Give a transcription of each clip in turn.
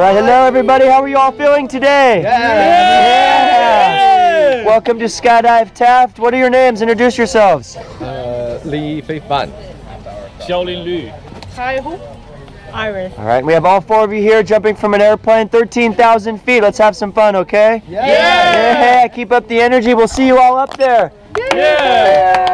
right, hello everybody. How are you all feeling today? Yeah. Welcome to Skydive Taft. What are your names? Introduce yourselves. Feifan. Xiaolin Lu. Iris. All right, we have all four of you here jumping from an airplane 13,000 feet. Let's have some fun, okay? Yeah. Keep up the energy. We'll see you all up there. Yeah.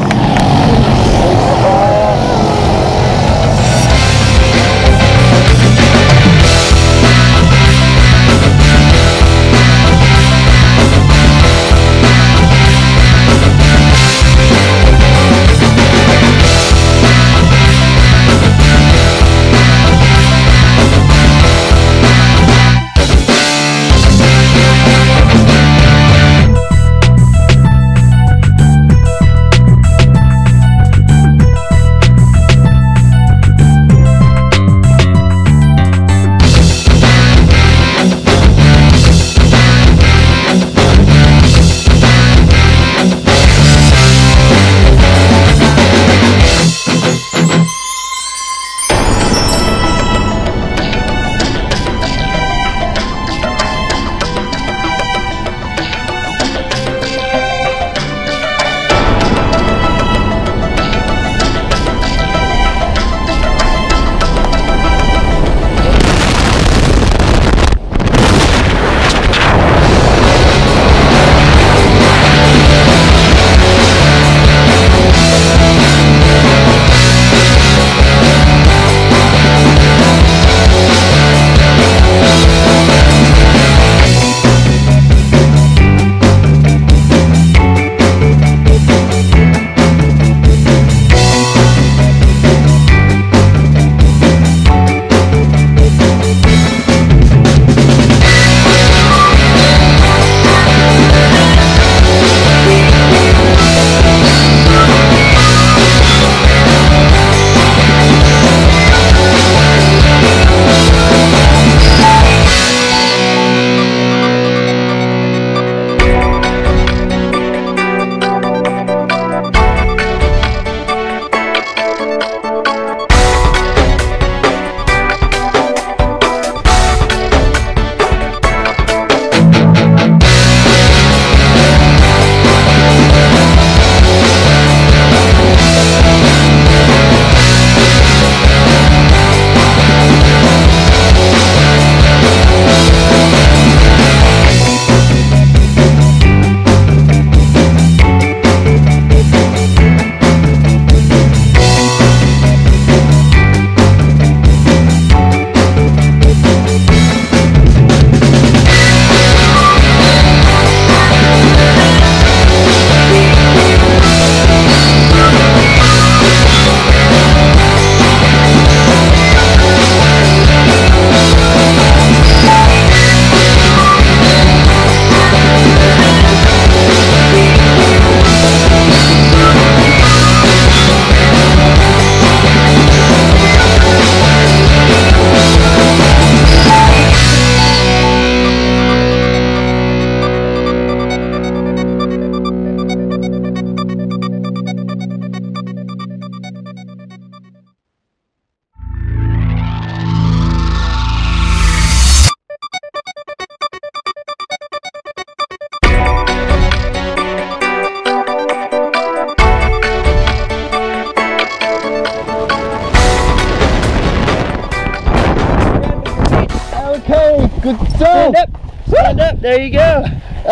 Good job! Stand up, there you go.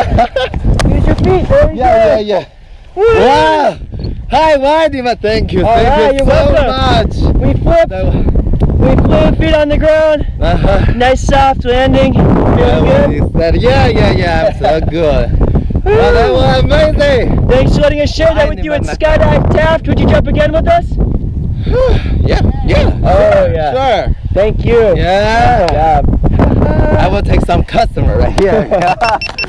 Use your feet, there you go. Yeah. Wow! Hi, Vladimir, thank you. Thank you so much. We flipped. We flew, feet on the ground. Nice soft landing. Feeling good? Yeah, I'm so good. Well, that was amazing. Thanks for letting us share that with you at Skydive Taft. Would you jump again with us? Yeah. Oh, yeah. Sure. Thank you. Yeah. Good job. I will take some customer right here.